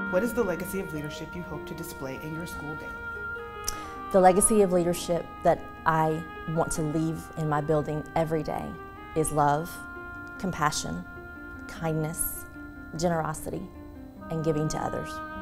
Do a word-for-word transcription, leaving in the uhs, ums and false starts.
What is the legacy of leadership you hope to display in your school daily? The legacy of leadership that I want to leave in my building every day is love, compassion, kindness, generosity, and giving to others.